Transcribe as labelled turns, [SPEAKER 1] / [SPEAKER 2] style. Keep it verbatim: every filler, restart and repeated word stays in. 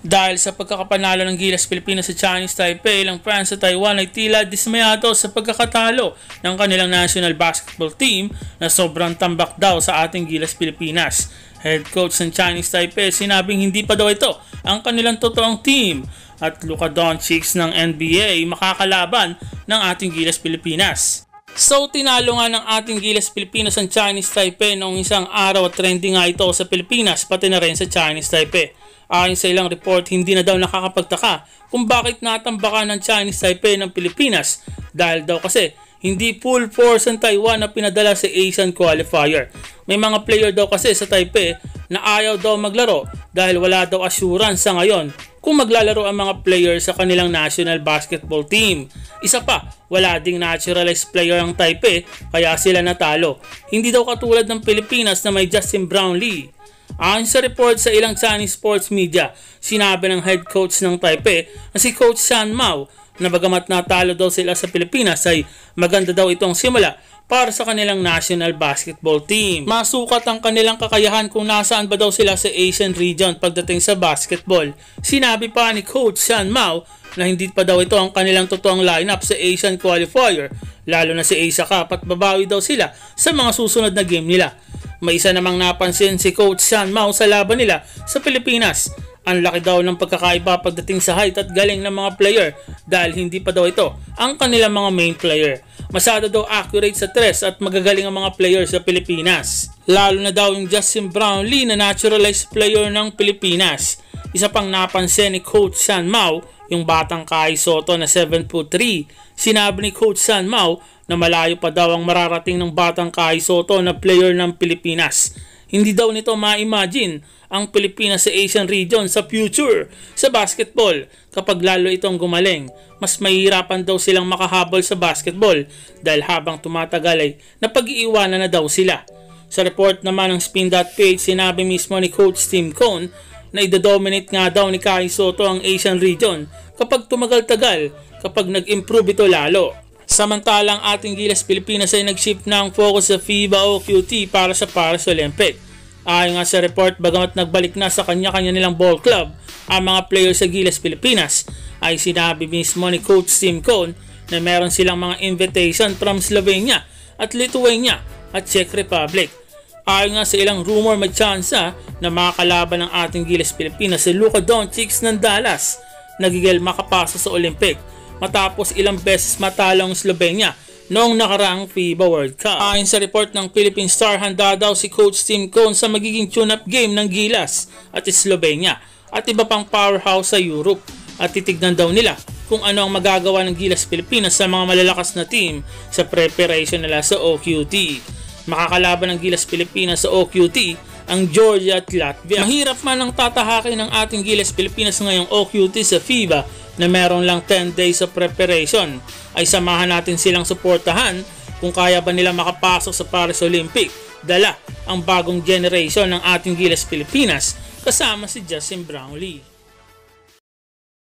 [SPEAKER 1] Dahil sa pagkakapanalo ng Gilas Pilipinas sa Chinese Taipei, ilang fans sa Taiwan ay tila dismayado sa pagkakatalo ng kanilang national basketball team na sobrang tambak daw sa ating Gilas Pilipinas. Head coach ng Chinese Taipei sinabing hindi pa daw ito ang kanilang totoong team at Luka Doncic ng N B A makakalaban ng ating Gilas Pilipinas. So tinalo nga ng ating Gilas Pilipinas ang Chinese Taipei noong isang araw at trending nga ito sa Pilipinas pati na rin sa Chinese Taipei. Ayon sa ilang report, hindi na daw nakakapagtaka kung bakit natambakan ng Chinese Taipei ng Pilipinas dahil daw kasi hindi full force ang Taiwan na pinadala sa Asian Qualifier. May mga player daw kasi sa Taipei na ayaw daw maglaro dahil wala daw assurance sa ngayon kung maglalaro ang mga player sa kanilang national basketball team. Isa pa, wala ding naturalized player ang Taipei kaya sila natalo. Hindi daw katulad ng Pilipinas na may Justin Brownlee. Ayon sa report sa ilang Chinese sports media, sinabi ng head coach ng Taipei na si Coach Shan Mao na bagamat natalo daw sila sa Pilipinas ay maganda daw itong simula para sa kanilang national basketball team. Masukat ang kanilang kakayahan kung nasaan ba daw sila sa Asian region pagdating sa basketball. Sinabi pa ni Coach Shan Mao na hindi pa daw ito ang kanilang totoong lineup sa Asian Qualifier, lalo na si Asia Cup at babawi daw sila sa mga susunod na game nila. May isa namang napansin si Coach Shan Mao sa laban nila sa Pilipinas. Ang laki daw ng pagkakaiba pagdating sa height at galing ng mga player dahil hindi pa daw ito ang kanilang mga main player. Masyado daw accurate sa tres at magagaling ang mga player sa Pilipinas. Lalo na daw yung Justin Brownlee na naturalized player ng Pilipinas. Isa pang napansin ni Coach Shan Mao, yung batang Kai Soto na seven foot three. Sinabi ni Coach Shan Mao na malayo pa daw ang mararating ng batang Kai Soto na player ng Pilipinas. Hindi daw nito ma-imagine ang Pilipinas sa Asian region sa future sa basketball kapag lalo itong gumaling. Mas mahihirapan daw silang makahabol sa basketball dahil habang tumatagal ay napag-iiwanan na daw sila. Sa report naman ng Spin dot P H, sinabi mismo ni Coach Tim Cone na i-dominate nga daw ni Kai Soto ang Asian region kapag tumagal-tagal, kapag nag-improve ito lalo. Samantalang ating Gilas Pilipinas ay nag-shift ng focus sa FIBA O Q T para sa Paris Olympic. Ayon nga sa report, bagamat nagbalik na sa kanya-kanya nilang ball club ang mga players sa Gilas Pilipinas, ay sinabi mismo ni Coach Tim Cone na meron silang mga invitation from Slovenia at Lithuania at Czech Republic. Ayon nga sa ilang rumor, may tsansa na makakalaban ng ating Gilas Pilipinas si Luka Doncic ng Dallas na gigil makapasa sa Olympic matapos ilang beses matalo ang Slovenia noong nakaraang FIBA World Cup. Ayon sa report ng Philippine Star, handa daw si Coach Tim Cone sa magiging tune-up game ng Gilas at Slovenia at iba pang powerhouse sa Europe at titignan daw nila kung ano ang magagawa ng Gilas Pilipinas sa mga malalakas na team sa preparation nila sa O Q T. Makakalaban ng Gilas Pilipinas sa O Q T ang Georgia at Latvia. Mahirap man ang tatahakin ng ating Gilas Pilipinas ngayong O Q T sa FIBA na meron lang ten days of preparation, ay samahan natin silang suportahan kung kaya ba nila makapasok sa Paris Olympic. Dala ang bagong generation ng ating Gilas Pilipinas kasama si Justin Brownlee.